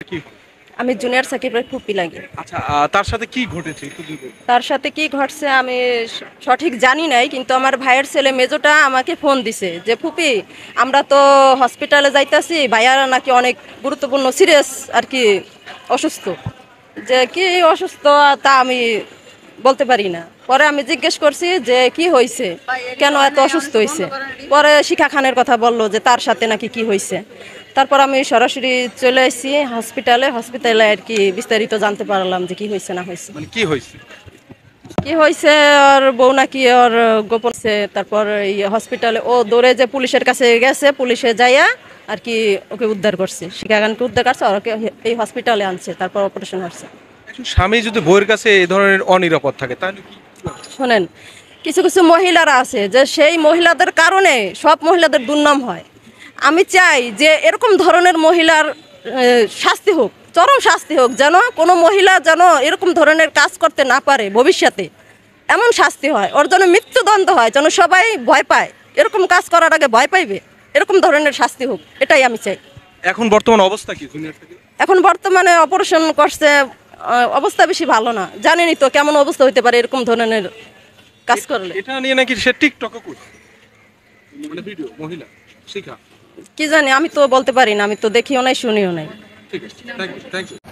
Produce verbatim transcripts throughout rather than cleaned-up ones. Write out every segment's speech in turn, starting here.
কি? আমি জুনিয়র সাকিবের ফুপি লাগি। আচ্ছা, আ তার সাথে কি ঘটেছে একটু যদি বলতেন? তার সাথে কি ঘটছে আমি স সঠিক জানি নাই। কিন্তু আমার ভাইয়ের ছেলে মেজোটা আমাকে ফোন দিছে যে, "ফুপি আমরা তো হসপিটালে যাইতাছি। ভাইয়ারা নাকি অনেক গুরুত্বপূর্ণ সিরিয়াস আরকি অসুস্থ।" যে কি অসুস্থ তা আমি বলতে পারি না। পরে আমি জিজ্ঞেস করছি যে, "কি হইছে? কেন এত অসুস্থ হইছে?" পরে শিখা খানের কথা বলল যে তার সাথে নাকি কি হইছে। তারপর আমি সরাসরি চলে আসছি হসপিটালে। হসপিটালে আরকি বিস্তারিত জানতে পারলাম যে কি হইছে না হইছে। মানে কি হইছে? কি হয়েছে ওর বউ নাকি ওর গোপন সে তারপর এই হসপিটালে ও দৌড়ে যে পুলিশের কাছে গেছে পুলিশে যাইয়া আর কি ওকে উদ্ধার করছে শিকাগানকে উদ্ধার করছে আর ওকে এই হসপিটালে আনছে তারপর অপারেশন হচ্ছে। একজন স্বামী যদি বউয়ের কাছে এই ধরনের অনিরাপদ থাকে তাহলে কি? শোনেন কিছু কিছু মহিলারা আছে যে সেই মহিলাদের কারণে সব মহিলাদের দুর্নাম হয়। আমি চাই যে এরকম ধরনের মহিলার আহ, শাস্তি হোক, চরম শাস্তি হোক, যেন কোনো মহিলা যেন এরকম ধরনের কাজ করতে না পারে ভবিষ্যতে। এমন শাস্তি হয় ওর জন্য মৃত্যুদণ্ড হয় যেন সবাই ভয় পায়, এরকম কাজ করার আগে ভয় পাইবে, এরকম ধরনের শাস্তি হোক, এটাই আমি চাই। এখন বর্তমান অবস্থা কি জুনিয়র থেকে? এখন বর্তমানে অপারেশন করছে, আহ, অবস্থা বেশি ভালো না। জানেনই তো কেমন অবস্থা হইতে পারে এরকম ধরনের কাজ করলে। এটা নিয়ে নাকি সে টিকটকে করছে, মানে ভিডিও মহিলা শিখা। কি জানি, আমি তো বলতে পারি না, আমি তো দেখিও নাই শুনিও নাই। ঠিক আছে, থ্যাংক ইউ, থ্যাংক ইউ।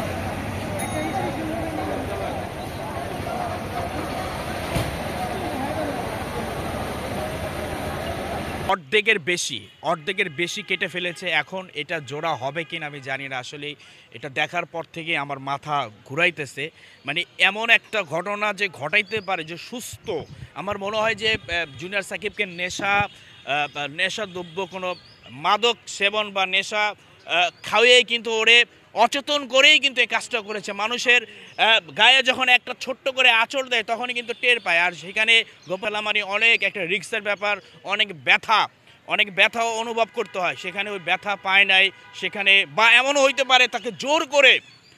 অর্ধেকের বেশি অর্ধেকের বেশি কেটে ফেলেছে। এখন এটা জোড়া হবে কিনা আমি জানি না। আসলে এটা দেখার পর থেকে আমার মাথা ঘুরাইতেছে। মানে এমন একটা ঘটনা যে ঘটাইতে পারে যে সুস্থ, আমার মনে হয় যে আহ, জুনিয়র সাকিবকে নেশা আহ, বা নেশাদ্রব্য কোনো মাদক সেবন বা নেশা আহ, খাওয়িয়েই কিন্তু ওরে অচেতন করেই কিন্তু এই কাজটা করেছে। মানুষের আহ, গায়ে যখন একটা ছোট্ট করে আঁচড় দেয় তখনই কিন্তু টের পায়। আর সেখানে গোপাল আমারই অনেক একটা রিস্কের ব্যাপার, অনেক ব্যথা অনেক ব্যথাও অনুভব করতে হয়। সেখানে ওই ব্যথা পায় নাই। সেখানে বা এমনও হইতে পারে তাকে জোর করে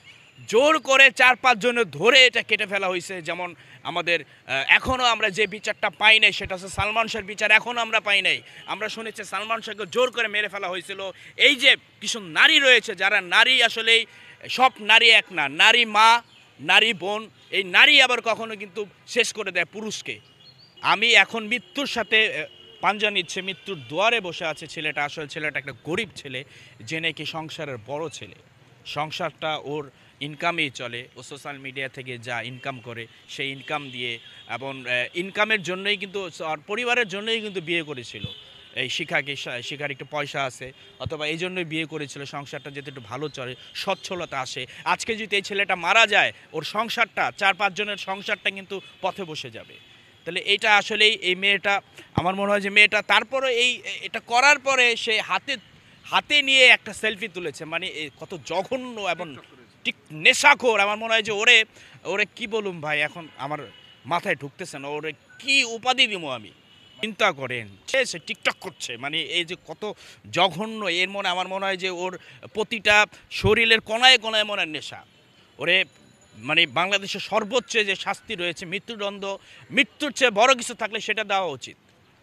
জোর করে চার পাঁচজনের ধরে এটা কেটে ফেলা হয়েছে। যেমন আমাদের এখনও আমরা যে বিচারটা পাই নাই সেটা হচ্ছে সালমান শাহের বিচার এখনও আমরা পাই নাই। আমরা শুনেছি সালমান শাহকে জোর করে মেরে ফেলা হয়েছিল। এই যে কিছু নারী রয়েছে যারা নারী, আসলেই সব নারী এক না, নারী মা, নারী বোন, এই নারী আবার কখনো কিন্তু শেষ করে দেয় পুরুষকে। আমি এখন মৃত্যুর সাথে আহ, পাঞ্জা নিচ্ছে, মৃত্যুর দুয়ারে বসে আছে ছেলেটা। আসলে ছেলেটা একটা গরিব ছেলে, যে নাকি সংসারের বড় ছেলে। সংসারটা ওর ইনকামেই চলে। ও সোশ্যাল মিডিয়া থেকে যা ইনকাম করে সেই ইনকাম দিয়ে, এবং ইনকামের জন্যই কিন্তু আর পরিবারের জন্যই কিন্তু বিয়ে করেছিল এই শিখাকে। শিখার একটু পয়সা আছে অথবা এই জন্যই বিয়ে করেছিল, সংসারটা যাতে একটু ভালো চলে, সচ্ছলতা আসে। আজকে যদি এই ছেলেটা মারা যায় ওর সংসারটা, চার পাঁচজনের সংসারটা কিন্তু পথে বসে যাবে। তাহলে এইটা আসলেই এই মেয়েটা, আমার মনে হয় যে মেয়েটা তারপরে এই এটা করার পরে সে হাতে হাতে নিয়ে একটা সেলফি তুলেছে। মানে কত জঘন্য এবং ঠিক নেশাখোর। আমার মনে হয় যে ওরে ওরে কি বলুম ভাই, এখন আমার মাথায় ঢুকতেছে না ওরে কি উপাধি দিব আমি। চিন্তা করেন সে সে টিকটক করছে, মানে এই যে কত জঘন্য। এর মনে আমার মনে হয় যে ওর প্রতিটা শরীরের কোনায় কোনায় মনে হয় নেশা। ওরে মানে বাংলাদেশের সর্বোচ্চ যে শাস্তি রয়েছে মৃত্যুদণ্ড, মৃত্যুর চেয়ে বড় কিছু থাকলে সেটা দেওয়া উচিত।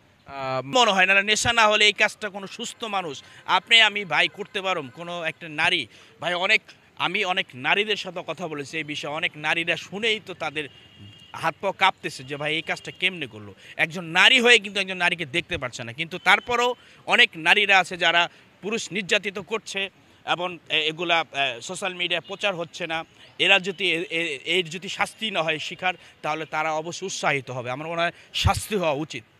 মনে হয় না নেশা না হলে এই কাজটা কোনো সুস্থ মানুষ, আপনি আমি ভাই করতে পারো। কোনো একটা নারী ভাই, অনেক আমি অনেক নারীদের সাথে কথা বলেছি এই বিষয়ে। অনেক নারীরা শুনেই তো তাদের হাত পা কাঁপতেছে যে ভাই এই কাজটা কেমনে করলো। একজন নারী হয়ে কিন্তু একজন নারীকে দেখতে পারছে না, কিন্তু তারপরেও অনেক নারীরা আছে যারা পুরুষ নির্যাতিত করছে এবং এগুলা সোশ্যাল মিডিয়ায় প্রচার হচ্ছে না। এরা যদি এর যদি শাস্তি না হয় শিখার, তাহলে তারা অবশ্যই উৎসাহিত হবে। আমার মনে হয় শাস্তি হওয়া উচিত।